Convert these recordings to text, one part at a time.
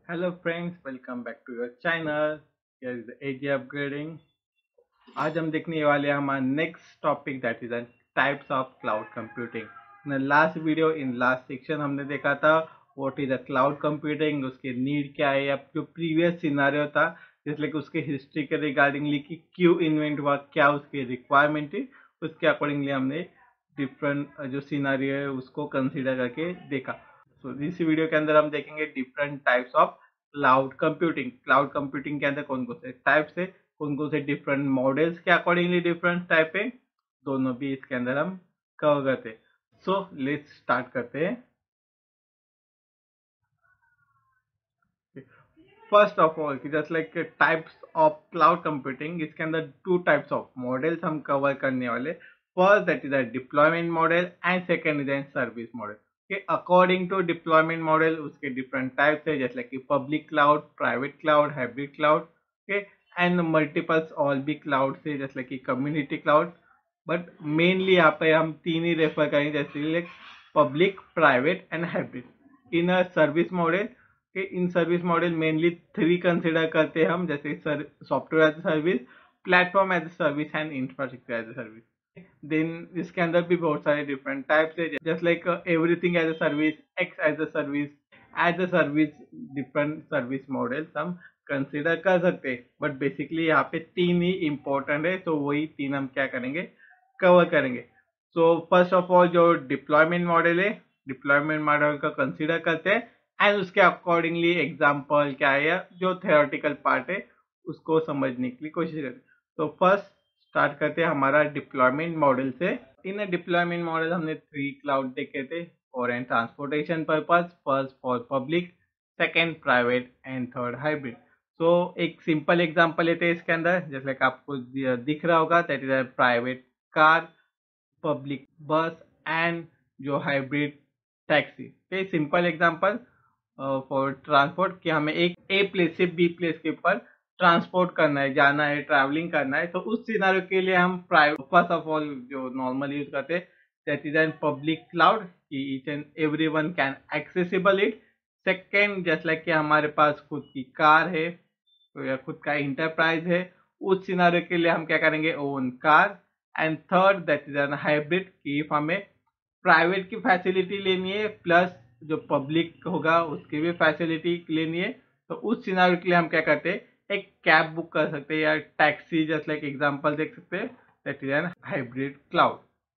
Hello friends, welcome back to your channel. Here is the AG upgrading. आज हम देखने वाले हैं हमारा next topic that is types of cloud computing. In last video in last section हमने देखा था what is a cloud computing, उसके नीड क्या है, अब जो प्रीवियस सिनारियो था जैसे कि उसके हिस्ट्री के रिगार्डिंगली कि क्यों इन्वेंट हुआ, क्या उसकी रिक्वायरमेंट थी, उसके अकॉर्डिंगली हमने डिफरेंट जो सिनारियो है उसको कंसिडर करके देखा। सो इस वीडियो के अंदर हम देखेंगे different types of cloud computing. Cloud computing के अंदर कौन कौन से टाइप्स है, कौन कौन से डिफरेंट मॉडल्स के अकॉर्डिंगली डिफरेंट टाइप है, दोनों भी इसके अंदर हम कवर करते हैं। सो लेट्स स्टार्ट करते हैं। First of all just like types of cloud computing, इसके अंदर टू टाइप्स ऑफ मॉडल्स हम कवर करने वाले। First that is a deployment model and second is an service model. According to deployment model उसके different types है जैसे कि public cloud, private cloud, hybrid cloud, okay, and multiples all भी cloud से जैसे कि कम्युनिटी क्लाउड। बट मेनली यहाँ पे हम तीन ही रेफर करेंगे जैसे public, private and hybrid. In a service model के in service model mainly three consider करते हैं हम, जैसे software as a service, platform as a service and infrastructure as a service. Then इसके अंदर भी बहुत सारे डिफरेंट टाइप्स है just like everything as a service, X as a service, as a service, different service models हम consider कर सकते हैं। बट बेसिकली यहाँ पे तीन ही इम्पोर्टेंट है, तो वही तीन हम क्या करेंगे, कवर करेंगे। सो फर्स्ट ऑफ ऑल जो डिप्लॉयमेंट मॉडल है, डिप्लॉयमेंट मॉडल का कंसिडर करते हैं एंड उसके अकॉर्डिंगली एग्जाम्पल क्या है जो थ्योरेटिकल पार्ट है उसको समझने की कोशिश करते हैं। तो फर्स्ट स्टार्ट करते हैं हमारा डिप्लॉयमेंट मॉडल से। इन डिप्लॉयमेंट मॉडल हमने थ्री क्लाउड देखे थे for and transportation purpose, first for public, second private and third hybrid. So एक सिंपल एग्जांपल लेते हैं इसके अंदर, जैसे कि आपको दिख रहा होगा that is a private car, public bus and जो हाइब्रिड टैक्सी। ये सिंपल एग्जांपल फॉर ट्रांसपोर्ट कि हमें एक ए प्लेस से बी प्लेस के ऊपर ट्रांसपोर्ट करना है, जाना है, ट्रैवलिंग करना है, तो उस सिनारियो के लिए हम प्राइवेट फर्स्ट ऑफ ऑल जो नॉर्मल यूज करते हैं that is an public cloud कि each and every one can accessible it. Second just like कि हमारे पास खुद की कार है तो या खुद का इंटरप्राइज है, उस सिनारियो के लिए हम क्या करेंगे, own car. And third that is an hybrid कि इफ हमें प्राइवेट की फैसिलिटी लेनी है प्लस जो पब्लिक होगा उसकी भी फैसिलिटी लेनी है, तो उस सिनारियो के लिए हम क्या करते हैं, एक कैब बुक कर सकते हैं या टैक्सी, जस्ट लाइक एग्जांपल देख सकते हैं that is an hybrid cloud.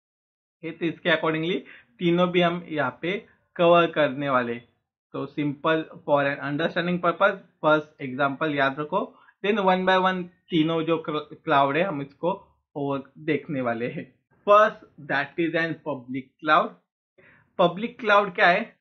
तो इसके अकॉर्डिंगली तीनों भी हम यहाँ पे कवर करने वाले। तो simple for an understanding purpose first example याद रखो, देन वन बाय वन तीनों जो क्लाउड है हम इसको और देखने वाले हैं। First that is an public cloud. Public cloud क्या है?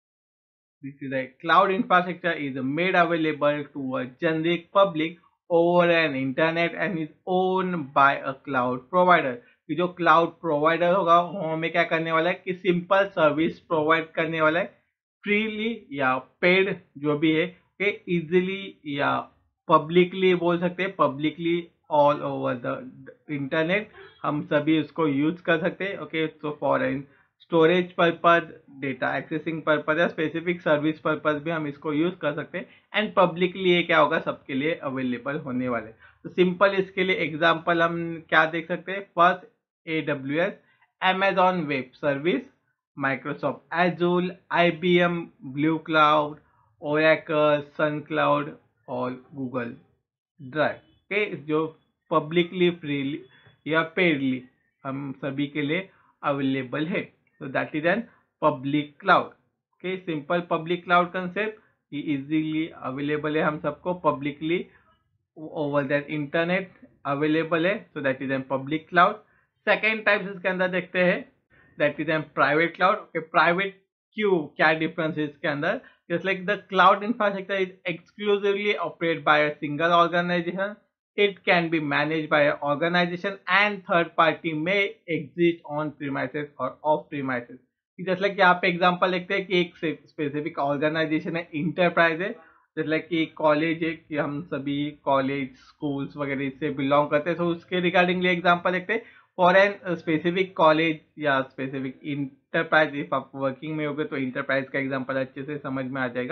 This is a cloud infrastructure is made available to a generic public over an internet and is owned by a cloud provider। कि जो क्लाउड प्रोवाइडर होगा वो हमें क्या करने वाला है कि सिंपल सर्विस प्रोवाइड करने वाला है फ्रीली या पेड जो भी है, कि इजिली या पब्लिकली बोल सकते हैं, publicly all over the internet हम सभी उसको यूज कर सकते हैं। Okay, so for an storage purpose, data accessing purpose या स्पेसिफिक सर्विस पर्पज भी हम इसको यूज कर सकते हैं एंड पब्लिकली ये क्या होगा, सबके लिए अवेलेबल होने वाले। तो सिंपल इसके लिए एग्जांपल हम क्या देख सकते हैं, first AWS, Amazon web service, Microsoft Azure, IBM blue cloud, Oracle, Sun cloud और गूगल ड्राइव के जो पब्लिकली फ्रीली या पेडली हम सभी के लिए अवेलेबल है। तो that is an public cloud. Okay, simple public cloud concept कि इजीली अवेलेबल है हम सबको, publicly over that internet available है, so that is an public cloud. Second type इसके अंदर देखते हैं that is an private cloud. Okay, private क्यों, क्या डिफरेंस है इसके अंदर? Just like the cloud infrastructure is exclusively operate by a single organization, it can be managed by an organization and third party may exist on premises or off premises। जैसे like यहाँ पे example देखते हैं कि एक specific organisation है, enterprise है, जैसे लाइक कि कॉलेज है कि हम सभी कॉलेज स्कूल्स वगैरह इससे बिलोंग करते हैं, तो उसके रिगार्डिंगली एग्जांपल देखते हैं फॉर एन स्पेसिफिक कॉलेज या स्पेसिफिक इंटरप्राइज। इफ आप वर्किंग में होगे तो इंटरप्राइज का एग्जांपल अच्छे से समझ में आ जाएगा।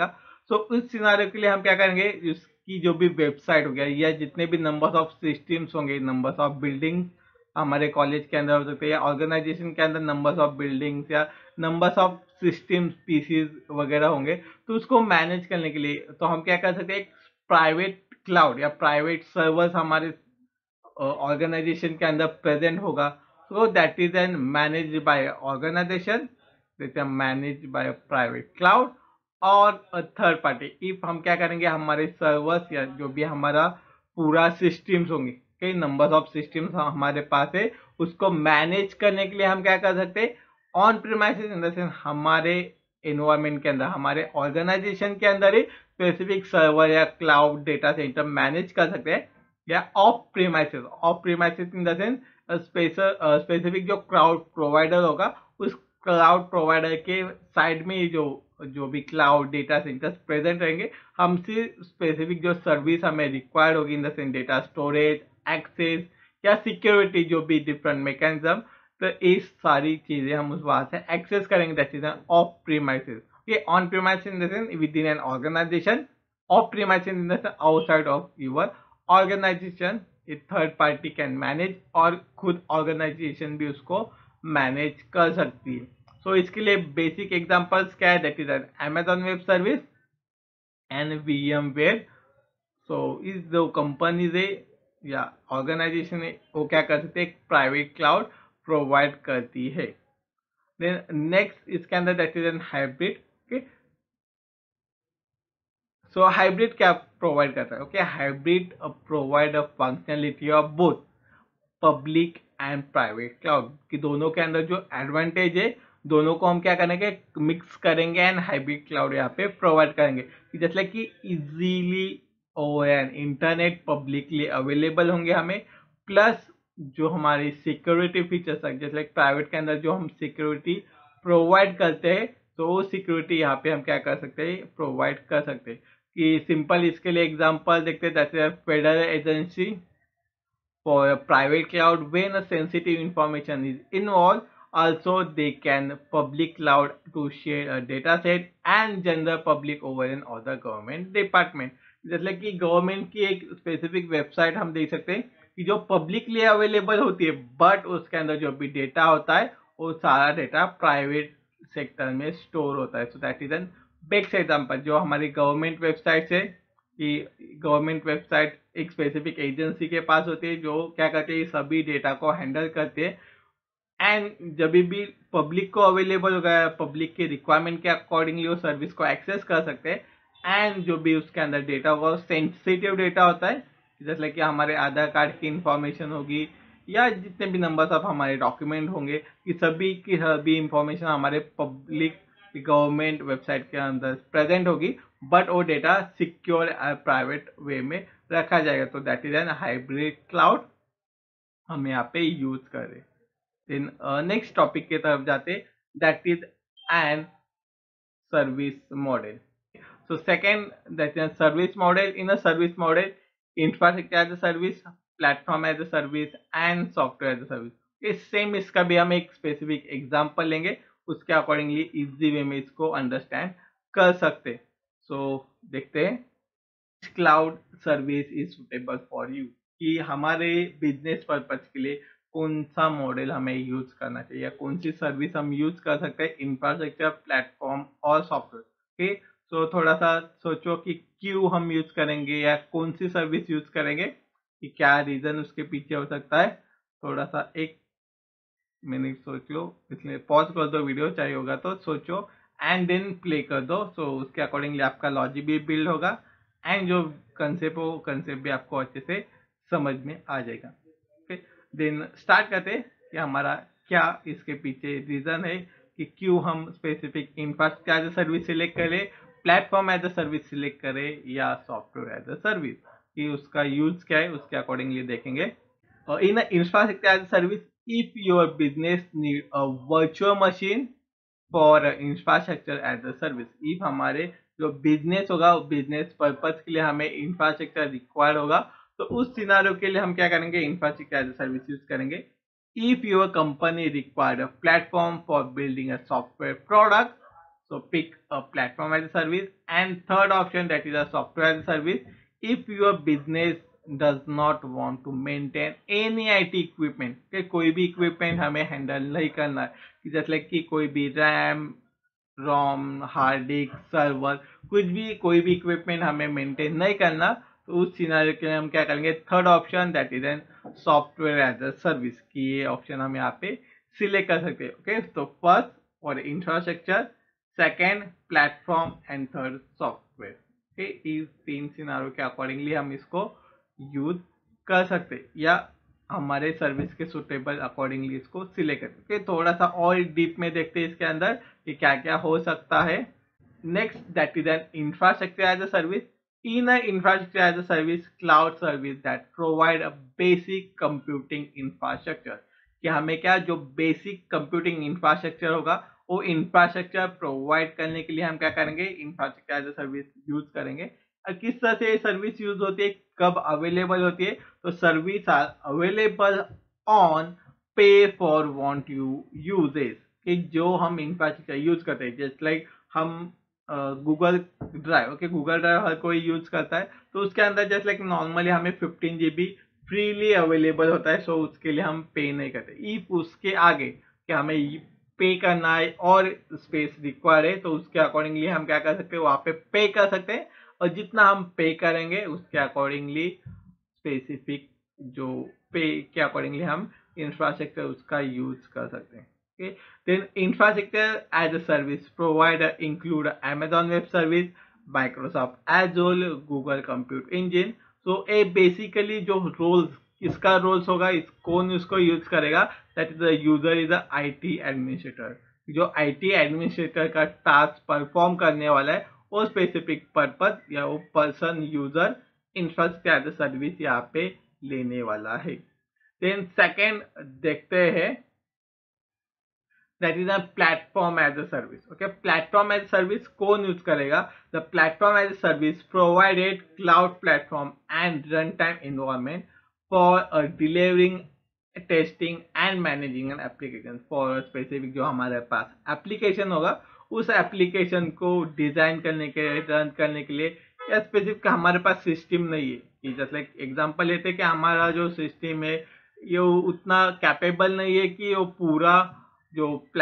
सो उस सिनारियो के लिए हम क्या करेंगे, उसकी जो भी वेबसाइट हो गया या जितने भी नंबर्स ऑफ सिस्टम्स होंगे, नंबर्स ऑफ बिल्डिंग्स हमारे कॉलेज के अंदर हो सकते हैं या ऑर्गेनाइजेशन के अंदर नंबर्स ऑफ बिल्डिंग्स या नंबर्स ऑफ सिस्टम्स पीसीज वगैरह होंगे, तो उसको मैनेज करने के लिए तो हम क्या कर सकते हैं, एक प्राइवेट क्लाउड या प्राइवेट सर्वर्स हमारे ऑर्गेनाइजेशन के अंदर प्रेजेंट होगा. So that is an manage by organization, manage by private cloud और थर्ड पार्टी. इफ हम क्या करेंगे, हमारे सर्वर्स या जो भी हमारा पूरा सिस्टम्स होंगे, कई नंबर ऑफ सिस्टम्स हमारे पास है, उसको मैनेज करने के लिए हम क्या कर सकते हैं, on premises in the sense हमारे एनवायरमेंट के अंदर, हमारे ऑर्गेनाइजेशन के अंदर ही स्पेसिफिक सर्वर या क्लाउड डेटा सेंटर मैनेज कर सकते हैं. या off premises in the sense specific जो क्लाउड प्रोवाइडर होगा, उस क्लाउड प्रोवाइडर के साइड में जो जो भी क्लाउड डेटा सेंटर्स प्रेजेंट रहेंगे, हमसे स्पेसिफिक जो सर्विस हमें रिक्वायर्ड होगी in the sense data storage, access या सिक्योरिटी, जो भी डिफरेंट मैकेनिज्म, तो ये सारी चीजें हम उस वहां से एक्सेस करेंगे. That is off premises. ये on premises in the sense within an organization, off premises in the sense outside of your organization. ये थर्ड पार्टी कैन मैनेज और खुद ऑर्गेनाइजेशन भी उसको मैनेज कर सकती है. सो इसके लिए बेसिक एग्जांपल्स क्या है, that is an Amazon web service and VMware. So इस दो कंपनीज है या ऑर्गेनाइजेशन है, वो क्या कर सकते हैं, एक प्राइवेट क्लाउड प्रोवाइड करती है. देन नेक्स्ट इसके अंदर that is an hybrid. Okay, so hybrid क्या प्रोवाइड करता है, okay, hybrid provide a functionality of both public and private cloud, कि दोनों के अंदर जो एडवांटेज है, दोनों को हम क्या करेंगे, मिक्स करेंगे एंड हाइब्रिड क्लाउड यहाँ पे प्रोवाइड करेंगे. जैसे कि easily over an internet publicly available होंगे हमें, प्लस जो हमारी सिक्योरिटी फीचर्स है, जैसे प्राइवेट के अंदर जो हम सिक्योरिटी प्रोवाइड करते हैं, तो वो सिक्योरिटी यहाँ पे हम क्या कर सकते हैं, प्रोवाइड कर सकते हैं. कि सिंपल इसके लिए एग्जांपल देखते हैं, जैसे federal agency for a private cloud when a sensitive information is involved. Also, they can public cloud to share a data set and general public over an other government department. जैसे कि government की एक specific website हम देख सकते हैं कि जो पब्लिकली अवेलेबल होती है, बट उसके अंदर जो भी डेटा होता है वो सारा डेटा प्राइवेट सेक्टर में स्टोर होता है. So that is an best example. जो हमारी गवर्नमेंट वेबसाइट है, कि गवर्नमेंट वेबसाइट एक स्पेसिफिक एजेंसी के पास होती है जो क्या करते हैं, सभी डेटा को हैंडल करते हैं. एंड जब भी पब्लिक को अवेलेबल होगा, पब्लिक के रिक्वायरमेंट के अकॉर्डिंगली वो सर्विस को एक्सेस कर सकते हैं. एंड जो भी उसके अंदर डेटा होगा, सेंसिटिव डेटा होता है, जैसे कि हमारे आधार कार्ड की इंफॉर्मेशन होगी या जितने भी नंबर्स ऑफ हमारे डॉक्यूमेंट होंगे, कि सभी की सभी इंफॉर्मेशन हमारे पब्लिक गवर्नमेंट वेबसाइट के अंदर प्रेजेंट होगी, बट वो डेटा सिक्योर प्राइवेट वे में रखा जाएगा. तो that is an hybrid cloud हम यहाँ पे यूज कर रहे. देन नेक्स्ट टॉपिक की तरफ जाते, that is an service model. So second, that is service model. In a service model, infrastructure as a service, platform as a service and software as a service. इस same इसका भी हम एक specific example लेंगे, उसके accordingly easy way में इसको understand कर सकते. सो देखते हैं cloud service is suitable for you, कि हमारे बिजनेस पर्पज के लिए कौन सा मॉडल हमें यूज करना चाहिए या कौन सी सर्विस हम यूज कर सकते हैं, इंफ्रास्ट्रक्चर, प्लेटफॉर्म और सॉफ्टवेयर. ओके, सो थोड़ा सा सोचो कि क्यों हम यूज करेंगे या कौन सी सर्विस यूज करेंगे, कि क्या रीजन उसके पीछे हो सकता है. थोड़ा सा एक मिनट सोच लो, इसलिए पॉज कर दो वीडियो, चाहिए होगा तो सोचो एंड देन प्ले कर दो. सो उसके अकॉर्डिंगली आपका लॉजिक भी बिल्ड होगा एंड जो कंसेप्ट हो, कंसेप्ट भी आपको अच्छे से समझ में आ जाएगा. ओके, देन स्टार्ट करते हैं कि हमारा क्या इसके पीछे रीजन है, कि क्यों हम specific infrastructure as a service select करें, platform as a service select करें या सॉफ्टवेयर एज अ सर्विस, कि उसका यूज क्या है, उसके अकॉर्डिंगली देखेंगे. In an infrastructure as a service, if your business need a virtual machine for infrastructure as a service, if हमारे जो बिजनेस होगा, बिजनेस पर्पज के लिए हमें इंफ्रास्ट्रक्चर रिक्वायर्ड होगा, तो उस सिनारियो के लिए हम क्या करेंगे, infrastructure as a service use करेंगे. If your company required a platform for building a software product, So pick a platform as a service. And third option, that is a software as a service. If your business does not want to maintain any IT equipment, कि कोई भी equipment हमें handle नहीं करना है, कि जैसे like कि कोई भी RAM, ROM, hard disk, server, कुछ भी कोई भी इक्विपमेंट हमें मेंटेन नहीं करना, तो उस सिनेरियो के लिए हम क्या करेंगे, third option, that is an software as a service, की ये ऑप्शन हम यहाँ पे सिलेक्ट कर सकते हैं. ओके, तो first for infrastructure, second platform and third software. Okay, इस तीन सिनेरियो के अकॉर्डिंगली हम इसको यूज कर सकते हैं या हमारे सर्विस के सुटेबल अकॉर्डिंगली इसको सिलेक्ट करते हैं. थोड़ा सा और डीप में देखते हैं इसके अंदर कि क्या क्या हो सकता है. Next, that is an infrastructure as a service. In an infrastructure as a service, cloud service that provide a basic computing infrastructure, कि हमें क्या जो बेसिक कंप्यूटिंग इंफ्रास्ट्रक्चर होगा वो इंफ्रास्ट्रक्चर प्रोवाइड करने के लिए हम क्या करेंगे, infrastructure as a service use करेंगे. और किस तरह से सर्विस यूज होती है, कब अवेलेबल होती है, तो service are available on pay for want you uses, कि जो हम इंफ्रास्ट्रक्चर यूज करते हैं, जस्ट लाइक हम Google Drive. Okay, Google Drive हर कोई यूज करता है, तो उसके अंदर जस्ट लाइक नॉर्मली हमें 15 GB फ्रीली अवेलेबल होता है, सो उसके लिए हम पे नहीं करते. इफ उसके आगे कि हमें पे करना है और स्पेस रिक्वायर है, तो उसके अकॉर्डिंगली हम क्या कर सकते हैं, वहां पे पे कर सकते हैं, और जितना हम पे करेंगे उसके अकॉर्डिंगली स्पेसिफिक जो पे के अकॉर्डिंगली हम इंफ्रास्ट्रक्चर उसका यूज कर सकते हैं. Okay. Then infrastructure as a service provider include Amazon Web Service, Microsoft Azure, Google Compute Engine. So a basically जो roles इसका रोल्स होगा, इस कौन उसको यूज करेगा, that is the user is the IT administrator. जो IT एडमिनिस्ट्रेटर का task perform करने वाला है वो स्पेसिफिक पर्पज या वो person user infrastructure as a service यहाँ पे लेने वाला है. देन सेकेंड देखते हैं, that is a platform as a service. Okay, platform as a service कौन यूज करेगा, the platform as a service provided cloud platform and runtime environment for delivering, testing and managing an application for a specific, जो हमारे पास application होगा उस application को design करने के लिए, रन करने के लिए, या स्पेसिफिक हमारे पास सिस्टम नहीं है, कि जैसे लाइक एग्जांपल लेते हैं कि हमारा जो सिस्टम है ये उतना कैपेबल नहीं है कि वो पूरा जो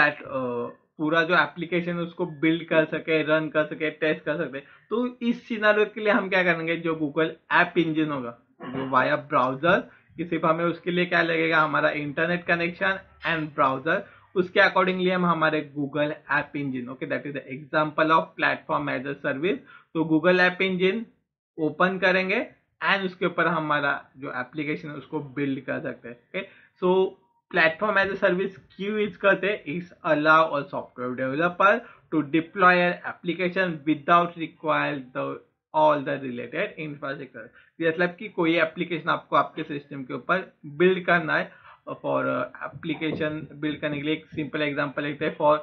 पूरा जो एप्लीकेशन उसको बिल्ड कर सके, रन कर सके, टेस्ट कर सके. तो इस सिनेरियो के लिए हम क्या करेंगे, जो गूगल ऐप इंजन होगा जो वाया ब्राउजर, कि सिर्फ हमें उसके लिए क्या लगेगा, हमारा इंटरनेट कनेक्शन एंड ब्राउजर, उसके अकॉर्डिंगली हम हमारे Google app engine, okay, that is the example of platform as a service. तो गूगल ऐप इंजन ओपन करेंगे एंड उसके ऊपर हमारा जो एप्लीकेशन है उसको बिल्ड कर सकते हैं. Okay, so platform as a service क्यों यूज करते हैं, इस allow a software developer to deploy an application without require the all the related infrastructure. मतलब कि कोई एप्लीकेशन आपको आपके सिस्टम के ऊपर बिल्ड करना है, फॉर एप्लीकेशन बिल्ड करने के लिए एक सिंपल एग्जांपल लेते हैं for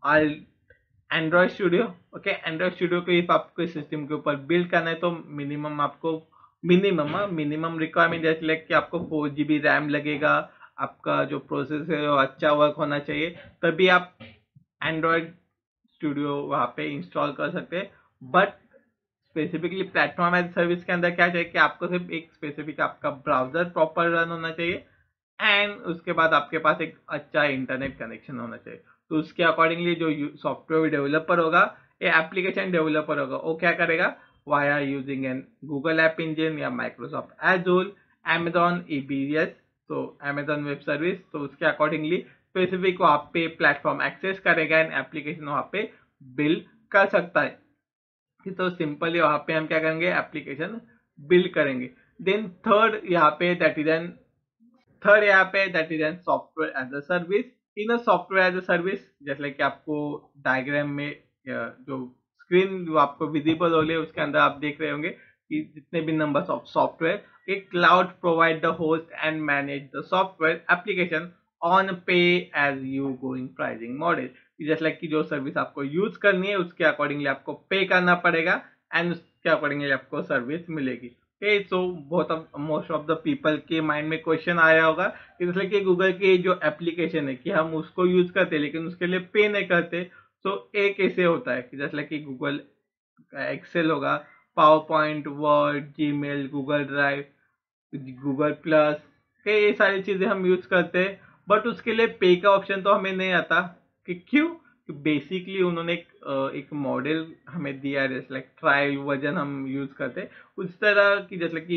Android Studio. Okay, Android Studio को इफ आपको सिस्टम के ऊपर बिल्ड करना है तो मिनिमम आपको मिनिमम रिक्वायरमेंट जैसे लाइक कि आपको 4 GB रैम लगेगा, आपका जो प्रोसेस है वो अच्छा वर्क होना चाहिए, तभी आप एंड्रॉयड स्टूडियो वहाँ पे इंस्टॉल कर सकते हैं. But specifically platform as service के अंदर क्या चाहिए कि आपको सिर्फ एक स्पेसिफिक आपका ब्राउजर प्रॉपर रन होना चाहिए एंड उसके बाद आपके पास एक अच्छा इंटरनेट कनेक्शन होना चाहिए. तो उसके अकॉर्डिंगली जो सॉफ्टवेयर डेवलपर होगा या एप्लीकेशन डेवलपर होगा वो क्या करेगा, via using an Google app engine या माइक्रोसॉफ्ट एजूर, Amazon EBS, तो Amazon वेब सर्विस, तो उसके अकॉर्डिंगली स्पेसिफिक वहाँ पे प्लेटफॉर्म एक्सेस करेगा एंड एप्लीकेशन वहाँ पे बिल्ड कर सकता है. तो सिंपली वहाँ पे हम क्या करेंगे, एप्लीकेशन बिल्ड करेंगे. देन थर्ड यहाँ पे that is an software as a service. In a software as a service, जैसे कि आपको डायग्राम में जो स्क्रीन जो आपको विजिबल हो रही है उसके अंदर आप देख रहे होंगे कि जितने भी numbers of software, a cloud provide the host and manage the software application on pay as you going pricing model. जैसे कि जो सर्विस आपको यूज करनी है उसके अकॉर्डिंगली आपको पे करना पड़ेगा एंड उसके अकॉर्डिंगली आपको सर्विस मिलेगी. ओके, सो बहुत मोस्ट ऑफ द पीपल के माइंड में क्वेश्चन आया होगा कि जैसे कि गूगल की जो एप्लीकेशन है कि हम उसको यूज करते हैं लेकिन उसके लिए पे नहीं करते, सो एक ऐसे होता है कि जैसे कि गूगल एक्सेल होगा, PowerPoint, Word, Gmail, Google Drive, Google Plus के ये सारी चीजें हम यूज करते हैं, बट उसके लिए पे का ऑप्शन तो हमें नहीं आता। कि क्यों? बेसिकली उन्होंने एक मॉडल हमें दिया है, जैसे लाइक ट्रायल वर्जन हम यूज करते हैं उस तरह की, जैसे कि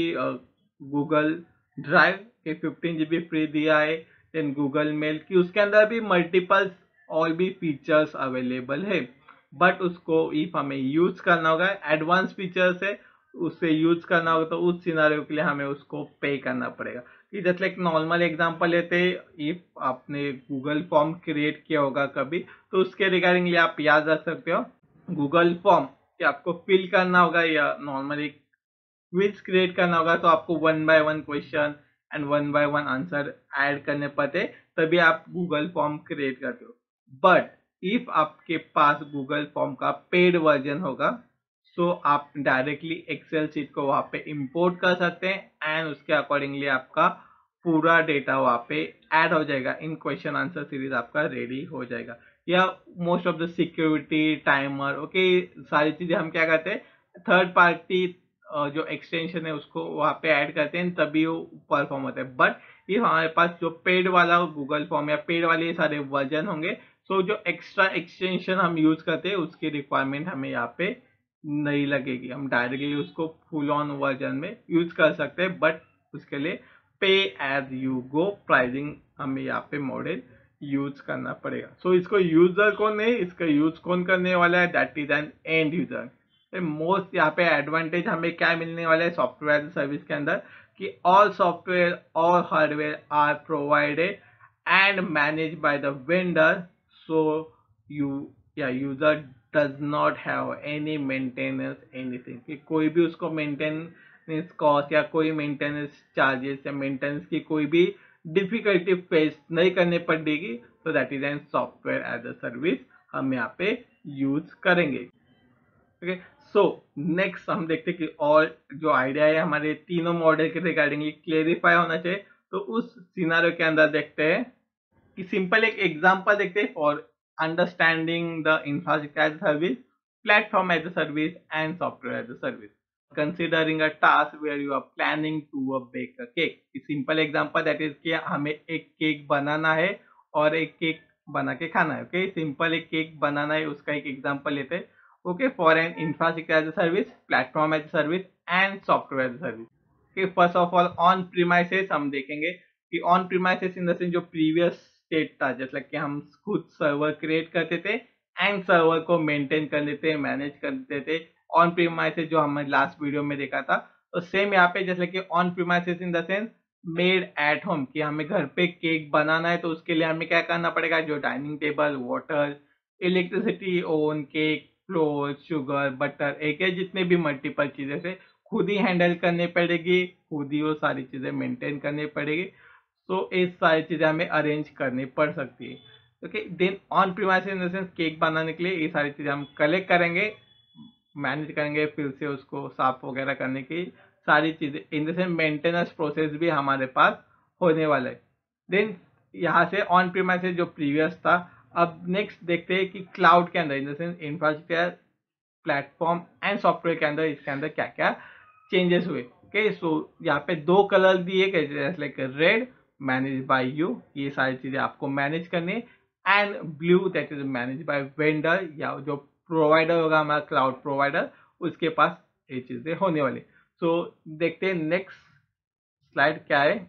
गूगल ड्राइव के 15 GB फ्री दिया है, देन गूगल मेल की उसके अंदर भी मल्टीपल और भी फीचर्स अवेलेबल है, बट उसको इफ हमें यूज करना होगा, एडवांस फीचर्स है, उससे यूज करना होगा तो उस सिनारियो के लिए हमें उसको पे करना पड़ेगा। कि जैसे एक नॉर्मल एग्जांपल लेते, इफ आपने गूगल फॉर्म क्रिएट किया होगा कभी, तो उसके रिगार्डिंग आप याद रख सकते हो गूगल फॉर्म कि आपको फिल करना होगा या नॉर्मली क्विज क्रिएट करना होगा, तो आपको 1 by 1 question and 1 by 1 answer add करने पड़ते, तभी आप गूगल फॉर्म क्रिएट करते हो। बट इफ आपके पास गूगल फॉर्म का पेड वर्जन होगा, सो आप डायरेक्टली एक्सेल शीट को वहां पे इंपोर्ट कर सकते हैं एंड उसके अकॉर्डिंगली आपका पूरा डेटा वहां पे ऐड हो जाएगा, इन क्वेश्चन आंसर सीरीज आपका रेडी हो जाएगा। या most of the security timer, okay, सारी चीजें हम क्या करते हैं, थर्ड पार्टी जो एक्सटेंशन है उसको वहां पे ऐड करते हैं, तभी वो परफॉर्म होता है। बट ये हमारे पास जो पेड वाला गूगल फॉर्म या पेड वाले ये सारे वर्जन होंगे, सो जो एक्स्ट्रा एक्सटेंशन हम यूज करते हैं उसकी रिक्वायरमेंट हमें यहाँ पे नहीं लगेगी, हम डायरेक्टली उसको फुल ऑन वर्जन में यूज कर सकते हैं, बट उसके लिए पे एज यू गो प्राइसिंग हमें यहाँ पे मॉडल यूज करना पड़ेगा। सो इसको यूजर कौन है, इसका यूज कौन करने वाला है, that is an end user. Most यहाँ पे एडवांटेज हमें क्या मिलने वाला है सॉफ्टवेयर सर्विस के अंदर, कि ऑल सॉफ्टवेयर और hardware are provided and manage by the vendor, so you या user does not have any maintenance anything, कि कोई भी उसको मेंटेनेंस कॉस्ट या कोई मेंटेनेंस चार्जेस या मेंटेनेंस की कोई भी डिफिकल्टी फेस नहीं करनी पड़ेगी। तो that is an software as a service हम यहाँ पे यूज करेंगे। ओके, सो नेक्स्ट हम देखते हैं कि और जो आइडिया है हमारे तीनों मॉडल के रिगार्डिंग क्लेरिफाई होना चाहिए, तो उस सिनारियो के अंदर देखते हैं कि सिंपल एक एग्जांपल देखते हैं for understanding the infrastructure as service, platform as a service and software as a service, considering a task where you are planning to bake a cake. Simple example that is कि हमें एक cake बनाना है और एक cake बना के खाना है। ओके, सिंपल एक केक बनाना है उसका एक एग्जांपल लेते हैं। Okay, for an infrastructure as a service, platform as a service and software as a service. Okay, first of all on premises हम देखेंगे कि on premises in the sense जो प्रीवियस स्टेट था, जैसे कि हम खुद सर्वर क्रिएट करते थे एंड सर्वर को मेंटेन कर लेते, मैनेज करते थे, ऑन प्रीमाइसेस जो हमने लास्ट वीडियो में देखा था। तो सेम यहाँ पे जैसे कि on premises in the sense made at home, कि हमें घर पे केक बनाना है तो उसके लिए हमें क्या करना पड़ेगा, जो dining table, water, electricity, oven, cake, flour, sugar, butter, एक है जितने भी मल्टीपल चीजें से खुद ही हैंडल करनी पड़ेगी, खुद ही वो सारी चीजें मेंटेन करनी पड़ेगी। तो ये सारी चीजें हमें अरेंज करनी पड़ सकती है। Okay, then on premises in the sense cake बनाने के लिए ये सारी चीजें हम कलेक्ट करेंगे, मैनेज करेंगे, फिर से उसको साफ वगैरह करने की सारी चीजें, in the sense maintenance process भी हमारे पास होने वाला है। देन यहाँ से ऑन प्रीमाइसेस जो प्रीवियस था, अब नेक्स्ट देखते हैं कि क्लाउड के अंदर in the sense infrastructure, platform and software के अंदर इसके अंदर क्या क्या चेंजेस हुए। ओके, सो यहाँ पे दो कलर दिए गए, जैसे like red manage by you, ये सारी चीजें आपको मैनेज करनी है, and blue that is manage by vendor, या जो प्रोवाइडर होगा हमारा क्लाउड प्रोवाइडर, उसके पास ये चीजें होने वाली। सो देखते हैं नेक्स्ट स्लाइड क्या है।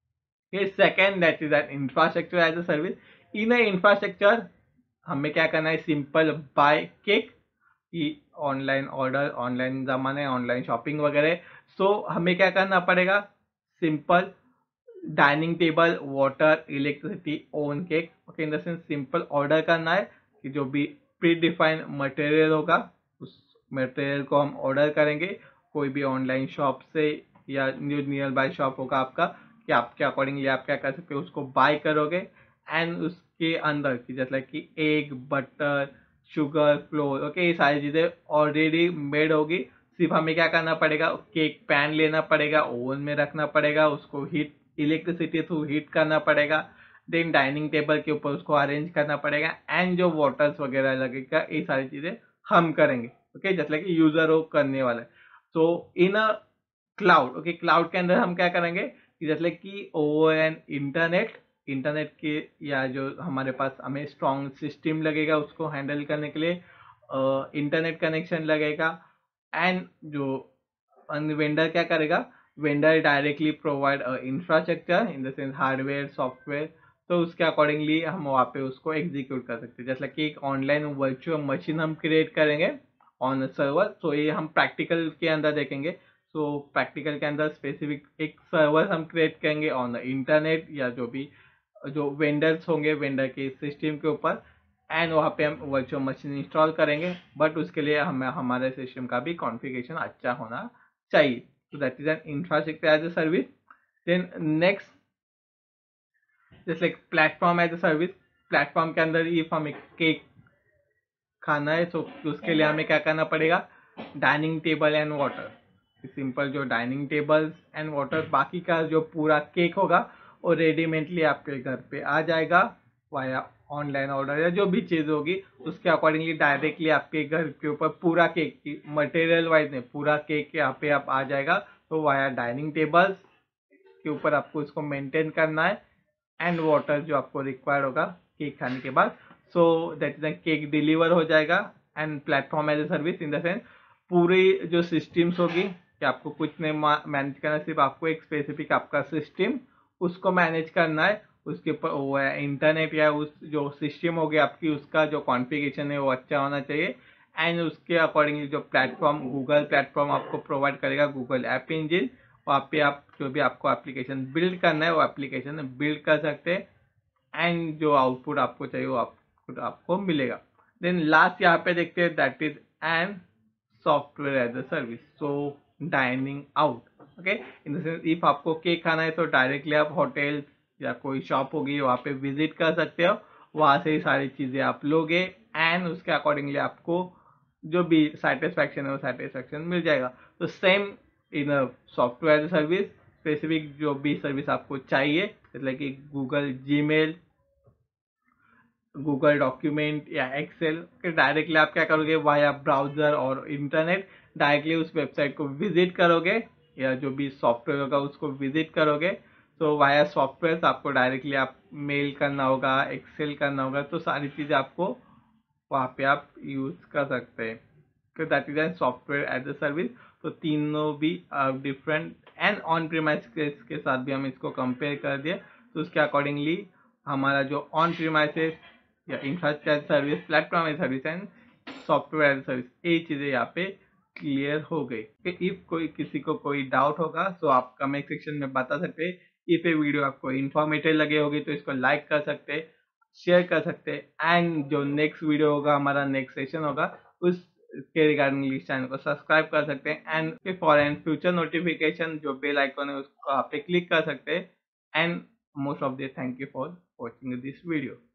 ये second that is an infrastructure as a service. In infrastructure हमें क्या करना है, सिंपल बाय केक, कि ऑनलाइन ऑर्डर, ऑनलाइन जमाना है, ऑनलाइन शॉपिंग वगैरह। सो हमें क्या करना पड़ेगा, simple dining table, water, electricity, oven, cake. Okay, in the sense simple order करना है कि जो भी प्री डिफाइंड मटेरियल होगा उस मटेरियल को हम ऑर्डर करेंगे कोई भी ऑनलाइन शॉप से, या जो नियर बाय शॉप होगा आपका, कि आपके अकॉर्डिंगली आप क्या कर सकते हो, उसको बाय करोगे एंड उसके अंदर की जैसे कि egg, butter, sugar, flour, okay, ये सारी चीजें ऑलरेडी मेड होगी। सिर्फ हमें क्या करना पड़ेगा, केक पैन लेना पड़ेगा, ओवन में रखना पड़ेगा, उसको हीट, इलेक्ट्रिसिटी थ्रू हीट करना पड़ेगा, देन डाइनिंग टेबल के ऊपर उसको अरेंज करना पड़ेगा, एंड जो वाटर्स वगैरह लगेगा ये सारी चीजें हम करेंगे। ओके, जस्ट लाइक यूजर हो करने वाला है। So in a cloud, okay, cloud के अंदर हम क्या करेंगे कि जस्ट लाइक कि ओवर एन इंटरनेट, इंटरनेट के या जो हमारे पास हमें स्ट्रॉन्ग सिस्टम लगेगा उसको हैंडल करने के लिए इंटरनेट कनेक्शन लगेगा, एंड जो वेंडर क्या करेगा, vendor directly provide infrastructure in the sense hardware software, तो उसके अकॉर्डिंगली हम वहाँ पे उसको एग्जीक्यूट कर सकते हैं। जैसे कि एक ऑनलाइन वर्चुअल मशीन हम क्रिएट करेंगे ऑन सर्वर, तो ये हम प्रैक्टिकल के अंदर देखेंगे। सो प्रैक्टिकल के अंदर स्पेसिफिक एक सर्वर हम क्रिएट करेंगे ऑन द इंटरनेट या जो भी जो वेंडर्स होंगे वेंडर के सिस्टम के ऊपर, एंड वहाँ पे हम वर्चुअल मशीन इंस्टॉल करेंगे, बट उसके लिए हमें हमारे सिस्टम का भी कॉन्फ़िगरेशन अच्छा होना चाहिए। So that is an infrastructure as a service. Then next, just like platform as a service, platform के अंदर इफ हमें केक खाना है तो उसके लिए हमें क्या करना पड़ेगा, dining table and water, simple जो डाइनिंग टेबल एंड वाटर, बाकी का जो पूरा केक होगा वो रेडीमेडली आपके घर पे आ जाएगा वाया ऑनलाइन ऑर्डर या जो भी चीज़ होगी उसके अकॉर्डिंगली डायरेक्टली आपके घर के ऊपर पूरा केक की मटेरियल वाइज नहीं, पूरा केक यहाँ पे आप आ जाएगा। तो वाया डाइनिंग टेबल्स के ऊपर आपको इसको मेंटेन करना है, एंड वाटर जो आपको रिक्वायर्ड होगा केक खाने के बाद, so that is cake deliver हो जाएगा। And platform as a service in the sense पूरी जो सिस्टम्स होगी कि आपको कुछ नहीं मैनेज करना, सिर्फ आपको एक स्पेसिफिक आपका सिस्टम उसको मैनेज करना है, उसके ऊपर वो है इंटरनेट या उस जो सिस्टम होगी आपकी उसका जो कॉन्फ़िगरेशन है वो अच्छा होना चाहिए, एंड उसके अकॉर्डिंगली जो प्लेटफॉर्म गूगल प्लेटफॉर्म आपको प्रोवाइड करेगा, गूगल ऐप इंजिन, वहाँ पे आप जो भी आपको एप्लीकेशन बिल्ड करना है वो एप्लीकेशन बिल्ड कर सकते हैं, एंड जो आउटपुट आपको चाहिए वो आउटपुट आपको मिलेगा। देन लास्ट यहाँ पे देखते हैं that is an software as a service, so dining out, okay, in the sense if आपको केक खाना है तो डायरेक्टली आप होटल या कोई शॉप होगी वहाँ पे विजिट कर सकते हो, वहाँ से ही सारी चीज़ें आप लोगे, एंड उसके अकॉर्डिंगली आपको जो भी सेटिस्फैक्शन है वो सेटिस्फैक्शन मिल जाएगा। तो same in software service, specific जो भी सर्विस आपको चाहिए जैसे कि गूगल जीमेल, गूगल डॉक्यूमेंट या एक्सेल के डायरेक्टली आप क्या करोगे वाया ब्राउजर और इंटरनेट डायरेक्टली उस वेबसाइट को विजिट करोगे या जो भी सॉफ्टवेयर होगा उसको विजिट करोगे। तो वाया सॉफ्टवेयर आपको डायरेक्टली आप मेल करना होगा, एक्सेल करना होगा, तो सारी चीज़ें आपको वहाँ पे आप यूज कर सकते हैं। तो that is an software as a service. तो तीनों भी डिफरेंट एंड ऑन प्रीमाइस के साथ भी हम इसको कंपेयर कर दिए, तो उसके अकॉर्डिंगली हमारा जो ऑन प्रीमाइसेस या infrastructure service, platform as service and software as service, ये चीज़ें यहाँ पे क्लियर हो गई। इफ कोई किसी को कोई डाउट होगा तो आप कमेंट सेक्शन में बता सकते हैं। इफ ये वीडियो आपको इन्फॉर्मेटिव लगे होगी तो इसको लाइक कर सकते हैं, शेयर कर सकते हैं, एंड जो नेक्स्ट वीडियो होगा हमारा नेक्स्ट सेशन होगा उसके रिगार्डिंग इस चैनल को सब्सक्राइब कर सकते हैं, and for and future notification जो बेल आइकन है उसको आप पे क्लिक कर सकते हैं। And most of the thank you for watching this video.